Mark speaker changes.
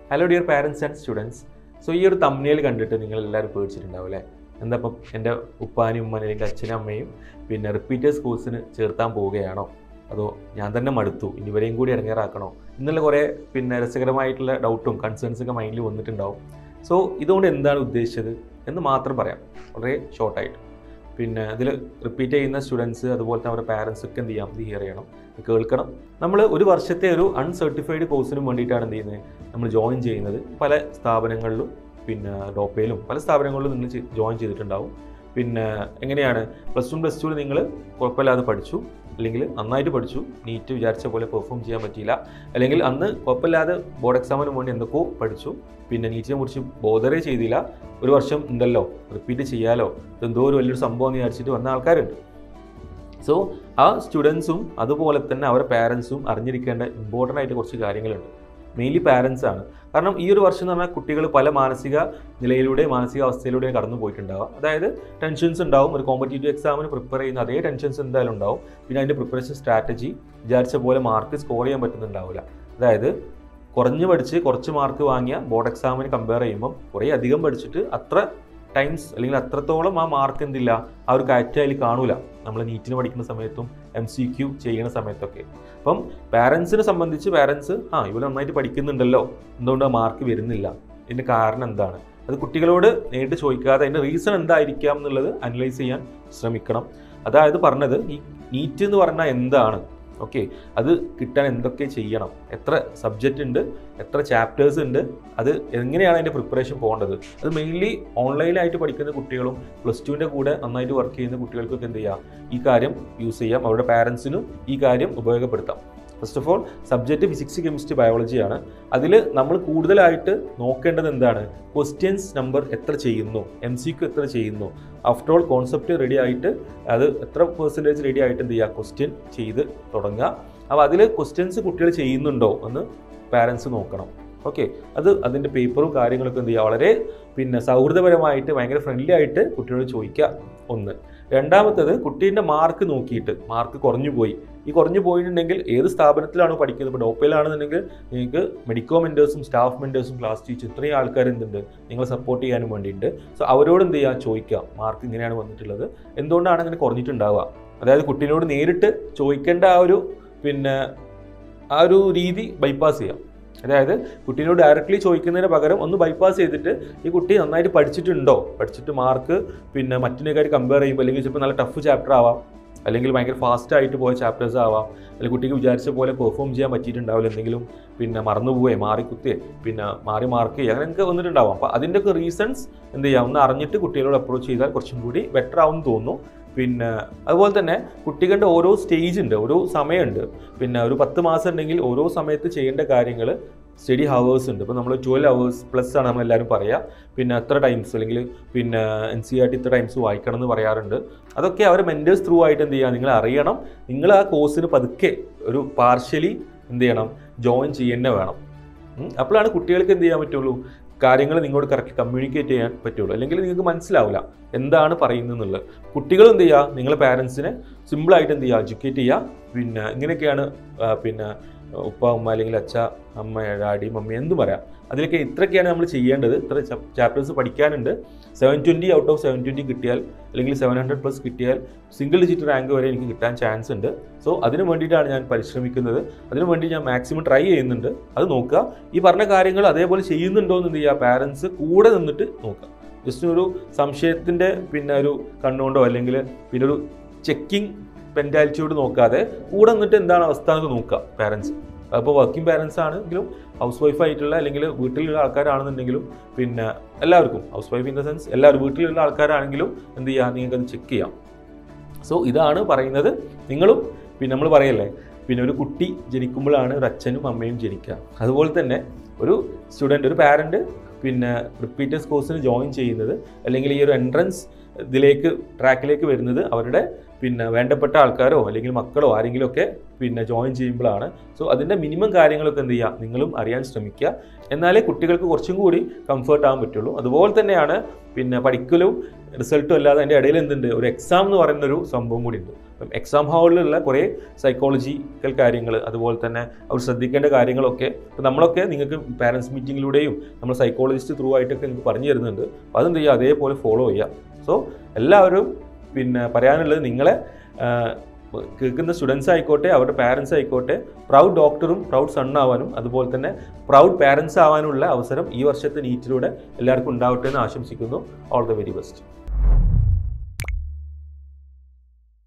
Speaker 1: Hello dear parents and students. So ഈ ഒരു thumbnail കണ്ടിട്ട് നിങ്ങൾ എല്ലാവരും പേടിച്ചിട്ടുണ്ടാവും അല്ലേ? എന്താ ഇപ്പം എൻ്റെ ഉപ്പാനും ഉമ്മനും അല്ലെങ്കിൽ അച്ഛനും അമ്മയും പിന്നെ റിപ്പീറ്റേഴ്സ് കോഴ്സിന് ചേർത്താൻ പോവുകയാണോ, അതോ ഞാൻ തന്നെ മടുത്തു ഇനി ഇവരെയും കൂടി ഇറങ്ങാറാക്കണോ എന്നുള്ള കുറേ പിന്നെ രസകരമായിട്ടുള്ള ഡൗട്ടും കൺസേൺസൊക്കെ മൈൻഡിൽ വന്നിട്ടുണ്ടാവും. സോ ഇതുകൊണ്ട് എന്താണ് ഉദ്ദേശിച്ചത് എന്ന് മാത്രം പറയാം, വളരെ ഷോർട്ടായിട്ട്. പിന്നെ ഇതിൽ റിപ്പീറ്റ് ചെയ്യുന്ന സ്റ്റുഡൻസ് അതുപോലെ തന്നെ അവരുടെ പാരൻസ് ഒക്കെ എന്ത് ചെയ്യാം, ഇത് ഹിയർ ചെയ്യണം, കേൾക്കണം. നമ്മൾ ഒരു വർഷത്തെ ഒരു അൺസർട്ടിഫൈഡ് കോഴ്സിനും വേണ്ടിയിട്ടാണ് എന്ത് ചെയ്യുന്നത്, നമ്മൾ ജോയിൻ ചെയ്യുന്നത്. പല സ്ഥാപനങ്ങളിലും പിന്നെ ഡോപ്പയിലും പല സ്ഥാപനങ്ങളിലും നിങ്ങൾ ജോയിൻ ചെയ്തിട്ടുണ്ടാവും. പിന്നെ എങ്ങനെയാണ് +1 +2 നിങ്ങൾ കുഴപ്പമില്ലാതെ പഠിച്ചു, അല്ലെങ്കിൽ നന്നായിട്ട് പഠിച്ചു, നീറ്റ് വിചാരിച്ച പോലെ പെർഫോം ചെയ്യാൻ പറ്റിയില്ല, അല്ലെങ്കിൽ അന്ന് കുഴപ്പമില്ലാതെ ബോർഡ് എക്സാമിന് വേണ്ടി എന്തൊക്കെയോ പഠിച്ചു, പിന്നെ നീറ്റിനെ കുറിച്ച് ബോധറേ ചെയ്തില്ല, ഒരു വർഷം ഉണ്ടല്ലോ റിപ്പീറ്റ് ചെയ്യാലോ, ഇതെന്തോ ഒരു വലിയൊരു സംഭവം എന്ന് വിചാരിച്ചിട്ട് വന്ന ആൾക്കാരുണ്ട്. സോ ആ സ്റ്റുഡൻസും അതുപോലെ തന്നെ അവരുടെ പാരൻസും അറിഞ്ഞിരിക്കേണ്ട ഇമ്പോർട്ടൻ്റ് ആയിട്ട് കുറച്ച് കാര്യങ്ങളുണ്ട്. മെയിൻലി പാരൻസ് ആണ്. കാരണം ഈ ഒരു വർഷം എന്ന് പറഞ്ഞാൽ കുട്ടികൾ പല മാനസിക അവസ്ഥയിലൂടെ കടന്നു പോയിട്ടുണ്ടാവാം. അതായത് ടെൻഷൻസ് ഉണ്ടാവും, ഒരു കോമ്പറ്റേറ്റീവ് എക്സാമിന് പ്രിപ്പയർ ചെയ്യുന്ന അതേ ടെൻഷൻസ് എന്തായാലും ഉണ്ടാവും. പിന്നെ അതിൻ്റെ പ്രിപ്പറേഷൻ സ്ട്രാറ്റജി വിചാരിച്ച പോലെ മാർക്ക് സ്കോർ ചെയ്യാൻ പറ്റുന്നുണ്ടാവില്ല. അതായത് കുറഞ്ഞ് പഠിച്ച് കുറച്ച് മാർക്ക് വാങ്ങിയ ബോർഡ് എക്സാമിന് കമ്പയർ ചെയ്യുമ്പം കുറേ അധികം പഠിച്ചിട്ട് അത്ര ടൈംസ് അല്ലെങ്കിൽ അത്രത്തോളം ആ മാർക്ക് എന്തില്ല, ആ ഒരു കാറ്റ് അതിൽ കാണൂല നമ്മൾ നീറ്റിന് പഠിക്കുന്ന സമയത്തും MCQ ചെയ്യുന്ന സമയത്തൊക്കെ. അപ്പം പാരൻസിനെ സംബന്ധിച്ച് പാരൻസ് ഇവർ നന്നായിട്ട് പഠിക്കുന്നുണ്ടല്ലോ, എന്തുകൊണ്ട് ആ മാർക്ക് വരുന്നില്ല, ഇതിൻ്റെ കാരണം എന്താണ്, അത് കുട്ടികളോട് നേരിട്ട് ചോദിക്കാതെ അതിൻ്റെ റീസൺ എന്തായിരിക്കാം എന്നുള്ളത് അനലൈസ് ചെയ്യാൻ ശ്രമിക്കണം. അതായത് പറഞ്ഞത് ഈ നീറ്റ് എന്ന് പറഞ്ഞാൽ എന്താണ്, ഓക്കെ, അത് കിട്ടാൻ എന്തൊക്കെ ചെയ്യണം, എത്ര സബ്ജക്റ്റ് ഉണ്ട്, എത്ര ചാപ്റ്റേഴ്സ് ഉണ്ട്, അത് എങ്ങനെയാണ് അതിൻ്റെ പ്രിപ്പറേഷൻ പോകേണ്ടത്. അത് മെയിൻലി ഓൺലൈനായിട്ട് പഠിക്കുന്ന കുട്ടികളും +2ൻ്റെ കൂടെ നന്നായിട്ട് വർക്ക് ചെയ്യുന്ന കുട്ടികൾക്കൊക്കെ എന്ത് ചെയ്യാം, ഈ കാര്യം യൂസ് ചെയ്യാം, അവരുടെ പാരൻസിനും ഈ കാര്യം ഉപയോഗപ്പെടുത്താം. First of all subject physics, chemistry, ബയോളജിയാണ്. അതിൽ നമ്മൾ കൂടുതലായിട്ട് നോക്കേണ്ടത് എന്താണ്, ക്വസ്റ്റ്യൻസ് നമ്പർ എത്ര ചെയ്യുന്നു, MCQ എത്ര ചെയ്യുന്നു. ആഫ്റ്റർ ഓൾ കോൺസെപ്റ്റ് റെഡി ആയിട്ട് അത് എത്ര % റെഡി ആയിട്ട് എന്ത് ചെയ്യുക, ക്വസ്റ്റ്യൻ ചെയ്ത് തുടങ്ങുക. അപ്പോൾ അതിൽ ക്വസ്റ്റ്യൻസ് കുട്ടികൾ ചെയ്യുന്നുണ്ടോ എന്ന് പാരൻസ് നോക്കണം. ഓക്കെ, അതിൻ്റെ പേപ്പറും കാര്യങ്ങളൊക്കെ എന്ത് ചെയ്യുക, വളരെ പിന്നെ സൗഹൃദപരമായിട്ട് ഭയങ്കര ഫ്രണ്ട്ലി ആയിട്ട് കുട്ടികളോട് ചോദിക്കുക. ഒന്ന്. രണ്ടാമത്തേത് കുട്ടീൻ്റെ മാർക്ക് നോക്കിയിട്ട്, മാർക്ക് കുറഞ്ഞു പോയിട്ടുണ്ടെങ്കിൽ ഏത് സ്ഥാപനത്തിലാണോ പഠിക്കുന്നത്, ഇപ്പോൾ ഡോപ്പയിലാണെന്നുണ്ടെങ്കിൽ നിങ്ങൾക്ക് മെഡിക്കോ മെൻറ്റേഴ്സും സ്റ്റാഫ് മെൻറ്റേഴ്സും ക്ലാസ് ടീച്ചർ ഇത്രയും ആൾക്കാർ എന്തുണ്ട് നിങ്ങളെ സപ്പോർട്ട് ചെയ്യാനും വേണ്ടിയിട്ട്. സോ അവരോട് എന്ത് ചെയ്യുക, ചോദിക്കുക മാർക്ക് ഇങ്ങനെയാണ് വന്നിട്ടുള്ളത്, എന്തുകൊണ്ടാണ് അങ്ങനെ കുറഞ്ഞിട്ടുണ്ടാവുക. അതായത് കുട്ടീനോട് നേരിട്ട് ചോദിക്കേണ്ട ആ ഒരു രീതി ബൈപ്പാസ് ചെയ്യാം. അതായത് കുട്ടീനോട് ഡയറക്റ്റ്ലി ചോദിക്കുന്നതിന് പകരം ഒന്ന് ബൈപ്പാസ് ചെയ്തിട്ട് ഈ കുട്ടി നന്നായിട്ട് പഠിച്ചിട്ട് മാർക്ക് മറ്റിനേക്കാൾ കമ്പയർ ചെയ്യുമ്പോൾ, അല്ലെങ്കിൽ ചിലപ്പോൾ നല്ല ടഫ് ചാപ്റ്റർ ആവാം, അല്ലെങ്കിൽ ഭയങ്കര ഫാസ്റ്റായിട്ട് പോയ ചാപ്റ്റേഴ്സ് ആവാം, അല്ലെങ്കിൽ കുട്ടിക്ക് വിചാരിച്ച പോലെ പെർഫോം ചെയ്യാൻ പറ്റിയിട്ടുണ്ടാവില്ല, എന്തെങ്കിലും മാറിക്കുത്തേ മാറി മാർക്ക് ചെയ്യുക, അങ്ങനെയൊക്കെ വന്നിട്ടുണ്ടാവാം. അപ്പോൾ അതിൻ്റെയൊക്കെ റീസൺസ് എന്ത് ചെയ്യാം, ഒന്ന് അറിഞ്ഞിട്ട് കുട്ടികളോട് അപ്രോച്ച് ചെയ്താൽ കുറച്ചും കൂടി ബെറ്റർ ആവും തോന്നുന്നു. അതുപോലെ തന്നെ കുട്ടികളുടെ ഓരോ സ്റ്റേജ് ഉണ്ട്, ഓരോ സമയമുണ്ട്. ഒരു 10 മാസം ഉണ്ടെങ്കിൽ ഓരോ സമയത്ത് ചെയ്യേണ്ട കാര്യങ്ങൾ സ്റ്റഡി ഹവേഴ്സ് ഉണ്ട്. ഇപ്പോൾ നമ്മൾ 12 hours പ്ലസ് ആണ് നമ്മളെല്ലാവരും പറയുക. എത്ര ടൈംസ് അല്ലെങ്കിൽ NCERT ഇത്ര ടൈംസ് വായിക്കണം എന്ന് പറയാറുണ്ട്. അതൊക്കെ അവരെ മെൻറ്റേഴ്സ് ത്രൂ ആയിട്ട് എന്ത് ചെയ്യുക, നിങ്ങൾ അറിയണം. നിങ്ങൾ ആ കോഴ്സിന് പതുക്കെ ഒരു പാർഷ്യലി എന്ത് ചെയ്യണം, ജോയിൻ ചെയ്യേണ്ട വേണം. അപ്പോഴാണ് കുട്ടികൾക്ക് എന്ത് ചെയ്യാൻ പറ്റുള്ളൂ, കാര്യങ്ങൾ നിങ്ങളോട് കറക്റ്റ് കമ്മ്യൂണിക്കേറ്റ് ചെയ്യാൻ പറ്റുള്ളൂ. അല്ലെങ്കിൽ നിങ്ങൾക്ക് മനസ്സിലാവില്ല എന്താണ് പറയുന്നത് എന്നുള്ളത്. കുട്ടികൾ എന്ത് ചെയ്യുക, നിങ്ങളെ പാരൻസിനെ സിമ്പിളായിട്ട് എന്ത് ചെയ്യുക, എഡ്യൂക്കേറ്റ് ചെയ്യുക. ഇങ്ങനെയൊക്കെയാണ് ഉപ്പ ഉമ്മ അല്ലെങ്കിൽ അച്ഛ അമ്മ ഡാഡി മമ്മി എന്തും പറയാം, അതിലൊക്കെ ഇത്രയൊക്കെയാണ് നമ്മൾ ചെയ്യേണ്ടത്, ഇത്ര ചാപ്റ്റേഴ്സ് പഠിക്കാനുണ്ട്. 720 out of 720 കിട്ടിയാൽ അല്ലെങ്കിൽ 700+ കിട്ടിയാൽ സിംഗിൾ ഡിജിറ്റ് റാങ്ക് വരെ എനിക്ക് കിട്ടാൻ ചാൻസ് ഉണ്ട്. സോ അതിനു വേണ്ടിയിട്ടാണ് ഞാൻ പരിശ്രമിക്കുന്നത്, അതിനു വേണ്ടി ഞാൻ മാക്സിമം ട്രൈ ചെയ്യുന്നുണ്ട്. അത് നോക്കുക, ഈ പറഞ്ഞ കാര്യങ്ങൾ അതേപോലെ ചെയ്യുന്നുണ്ടോ എന്ന് എന്ത് ചെയ്യുക, പാരൻസ് കൂടെ നിന്നിട്ട് നോക്കുക. ജസ്റ്റ് ഒരു സംശയത്തിൻ്റെ ഒരു കണ്ണുകൊണ്ടോ അല്ലെങ്കിൽ ഒരു ചെക്കിങ് പെൻറ്റാലിറ്റിയോട് നോക്കാതെ കൂടെ നിന്നിട്ട് എന്താണ് അവസ്ഥ എന്നൊക്കെ നോക്കുക പാരൻസ്. അപ്പോൾ വർക്കിംഗ് പാരൻസ് ആണെങ്കിലും ഹൗസ് വൈഫായിട്ടുള്ള അല്ലെങ്കിൽ വീട്ടിലുള്ള ആൾക്കാരാണെന്നുണ്ടെങ്കിലും എല്ലാവർക്കും housewife in the sense എല്ലാവരും വീട്ടിലുള്ള ആൾക്കാരാണെങ്കിലും എന്ത് ചെയ്യുക, നിങ്ങൾക്കത് ചെക്ക് ചെയ്യാം. സോ ഇതാണ് പറയുന്നത്. നിങ്ങളും നമ്മൾ പറയല്ലേ, ഒരു കുട്ടി ജനിക്കുമ്പോഴാണ് ഒരു അച്ഛനും അമ്മയും ജനിക്കുക. അതുപോലെ തന്നെ ഒരു സ്റ്റുഡൻറ്റ്, ഒരു പാരൻറ്റ് റിപ്പീറ്റേഴ്സ് കോഴ്സിന് ജോയിൻ ചെയ്യുന്നത് അല്ലെങ്കിൽ ഈ ഒരു എൻട്രൻസ് ട്രാക്കിലേക്ക് വരുന്നത് അവരുടെ പിന്നെ വേണ്ടപ്പെട്ട ആൾക്കാരോ അല്ലെങ്കിൽ മക്കളോ ആരെങ്കിലും ഒക്കെ പിന്നെ ജോയിൻ ചെയ്യുമ്പോഴാണ്. സോ അതിൻ്റെ മിനിമം കാര്യങ്ങളൊക്കെ എന്ത് ചെയ്യുക, നിങ്ങളും അറിയാൻ ശ്രമിക്കുക. എന്നാലേ കുട്ടികൾക്ക് കുറച്ചും കൂടി കംഫർട്ട് ആകാൻ പറ്റുള്ളൂ. അതുപോലെ തന്നെയാണ് പിന്നെ പഠിക്കലും റിസൾട്ടും അല്ലാതെ അതിൻ്റെ ഇടയിൽ എന്തുണ്ട്, ഒരു എക്സാം എന്ന് പറയുന്നൊരു സംഭവം കൂടി ഉണ്ട്. അപ്പം എക്സാം ഹാളിലുള്ള കുറേ സൈക്കോളജിക്കൽ കാര്യങ്ങൾ, അതുപോലെ തന്നെ അവർ ശ്രദ്ധിക്കേണ്ട കാര്യങ്ങളൊക്കെ ഇപ്പം നമ്മളൊക്കെ നിങ്ങൾക്ക് പാരൻസ് മീറ്റിങ്ങിലൂടെയും നമ്മൾ സൈക്കോളജിസ്റ്റ് ത്രൂ ആയിട്ടൊക്കെ നിങ്ങൾക്ക് പറഞ്ഞു തരുന്നുണ്ട്. അപ്പോൾ അതെന്ത് ചെയ്യുക, അതേപോലെ ഫോളോ ചെയ്യുക. സോ എല്ലാവരും പിന്നെ പറയാനുള്ളത്, നിങ്ങളെ കേൾക്കുന്ന സ്റ്റുഡൻസ് ആയിക്കോട്ടെ അവരുടെ പാരൻസ് ആയിക്കോട്ടെ പ്രൗഡ് ഡോക്ടറും പ്രൗഡ് സൺ ആവാനും അതുപോലെ തന്നെ പ്രൗഡ് പാരൻസ് ആവാനുള്ള അവസരം ഈ വർഷത്തെ നീറ്റിലൂടെ എല്ലാവർക്കും ഉണ്ടാവട്ടെ എന്ന് ആശംസിക്കുന്നു. All the very best.